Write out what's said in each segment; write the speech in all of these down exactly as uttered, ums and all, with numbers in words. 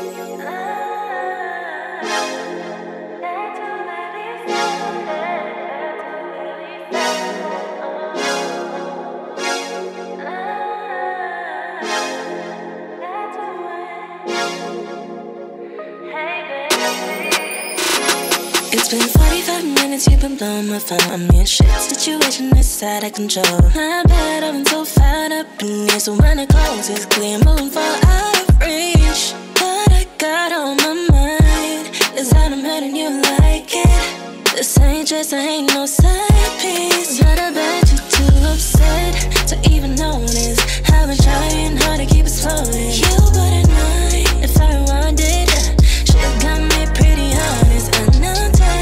It's been forty-five minutes, you've been blowing my phone. I'm in shit, situation is out of control. My bad, I've been so fired up in here. So when it goes, it's clear, moving far out of reach. What I got on my mind is that I'm hurting you like it. This ain't just, I ain't no side piece. But I bet you're too upset to even notice. I've been trying hard to keep it flowing. You wouldn't mind if I rewind it. Shit got me pretty honest. I know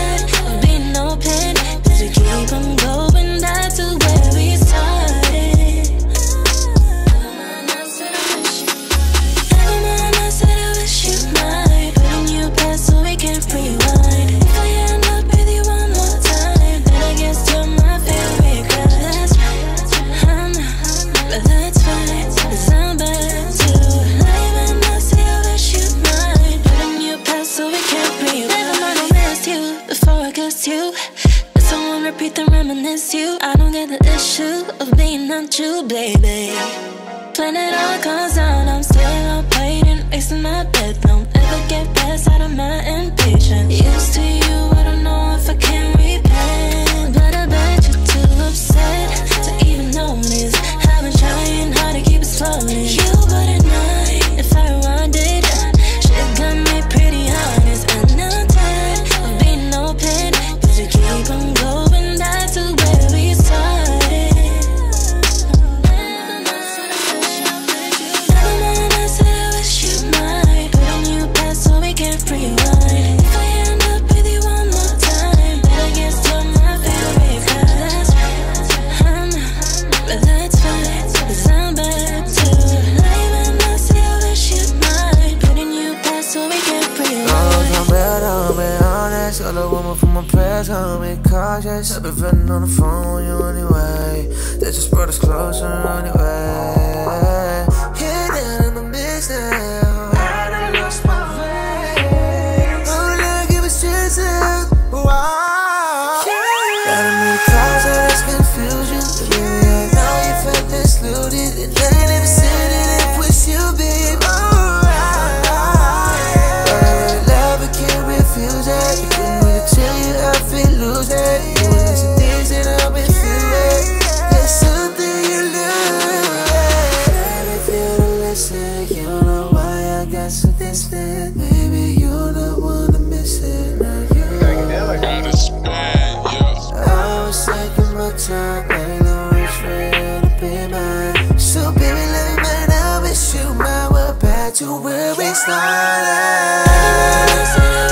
keep on going back to where we started. Never mind, I said I wish you might. Never mind, I said I wish you might. Putting you past so we can rewind. If I end up with you one more time, then I guess you're my favorite girl. That's right, I know, but that's fine, 'cause I'm bad too. Never mind, I said I wish you might. Putting you past so we can rewind. Never mind, I missed you before I kissed you. Someone repeat and reminisce you. I don't get the issue of being not you, baby. When it all comes down, I'm still up waiting, wasting my breath. Don't ever get past out of my impatience. Used to you, I don't know if I can repent. But I bet you're too upset to even notice. I've been trying hard to keep it flowing. You wouldn't mind if I rewind it. Shit got me pretty honest. I know tired of being open, 'cause you keep on going back to where we started. Never mind, I said I wish you might. Putting you past so we can rewind. If I end up with you one more time, then I guess you're my favorite girl. That's right, I know, but that's fine, 'cause I'm bad too. Never mind, I said I wish you might. Putting you past so we can rewind. I'm better, I'm being honest. Got a woman from my prayers, I'm being cautious. I've been venting on the phone with you anyway. That just brought us closer anyway. Hit down in the mix now. I done lost my way. Oh, look, give us chances. Wow. Gotta make cause of this confusion. Yeah, I know you felt excluded, and I ain't never said it if with you, babe. Refuse it. You couldn't really tell you I feel lose it. You want some things that I've been feeling. There's something you lose. Baby, feel the listen. You don't know why I got so distant. Baby, you're the one to miss it. Not you. Gotta spend, yeah. I was taking my time. Ain't no rush for you to be mine. So baby, let me mind. I wish you might. We're back to where we started.